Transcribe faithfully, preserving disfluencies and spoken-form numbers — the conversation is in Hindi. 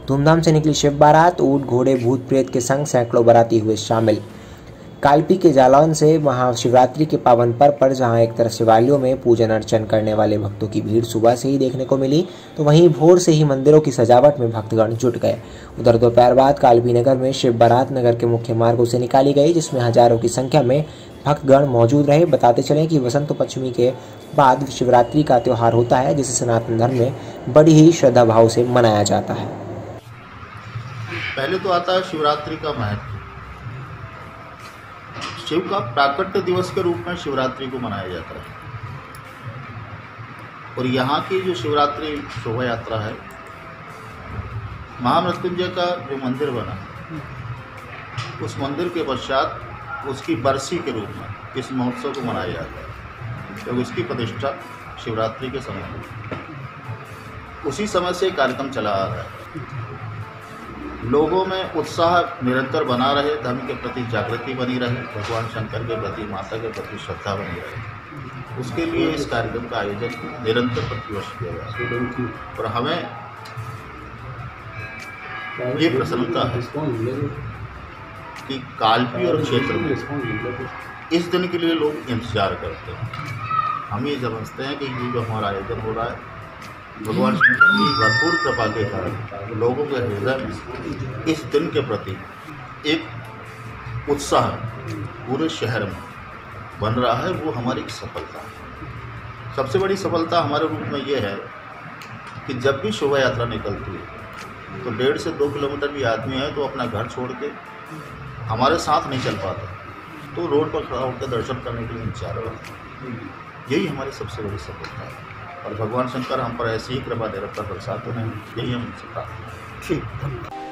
धूमधाम से निकली शिव बारात। ऊंट घोड़े भूत प्रेत के संग सैकड़ों बाराती हुए शामिल। कालपी के जालौन से महाशिवरात्रि के पावन पर्व पर जहां एक तरफ शिवालयों में पूजन अर्चन करने वाले भक्तों की भीड़ सुबह से ही देखने को मिली, तो वहीं भोर से ही मंदिरों की सजावट में भक्तगण जुट गए। उधर दोपहर बाद कालपी नगर में शिव बारात नगर के मुख्य मार्गों से निकाली गई, जिसमें हजारों की संख्या में भक्तगण मौजूद रहे। बताते चले कि वसंत पंचमी के बाद शिवरात्रि का त्योहार होता है, जिसे सनातन धर्म में बड़ी ही श्रद्धा भाव से मनाया जाता है। पहले तो आता है शिवरात्रि का महत्व। शिव का प्राकट्य दिवस के रूप में शिवरात्रि को मनाया जाता है और यहाँ की जो शिवरात्रि शोभा यात्रा है, महामृत्युंजय का जो मंदिर बना उस मंदिर के पश्चात उसकी बरसी के रूप में इस महोत्सव को मनाया जाता है, क्योंकि इसकी प्रतिष्ठा शिवरात्रि के समय में उसी समय से कार्यक्रम चला आ रहा है। लोगों में उत्साह निरंतर बना रहे, धर्म के प्रति जागृति बनी रहे, भगवान शंकर के प्रति, माता के प्रति श्रद्धा बनी रहे, उसके लिए इस कार्यक्रम का आयोजन निरंतर प्रतिवर्ष किया जाता है। और हमें ये प्रसन्नता है कि कालपी और क्षेत्र में इस दिन के लिए लोग इंतजार करते हैं। हम ये समझते हैं कि ये जो हमारा आयोजन हो रहा है, भगवान शंकर की भरपूर कृपा के कारण लोगों के हृदय में इस दिन के प्रति एक उत्साह पूरे शहर में बन रहा है। वो हमारी सफलता है। सबसे बड़ी सफलता हमारे रूप में ये है कि जब भी शोभा यात्रा निकलती है तो डेढ़ से दो किलोमीटर भी आदमी है तो अपना घर छोड़ के हमारे साथ नहीं चल पाता, तो रोड पर खड़ा होकर दर्शन करने के लिए इंतजार करता है। यही हमारी सबसे बड़ी सफलता है और भगवान शंकर हम पर ऐसी ही कृपा निरंतर बरसाते हैं, यही हम उनसे प्रार्थना। ठीक।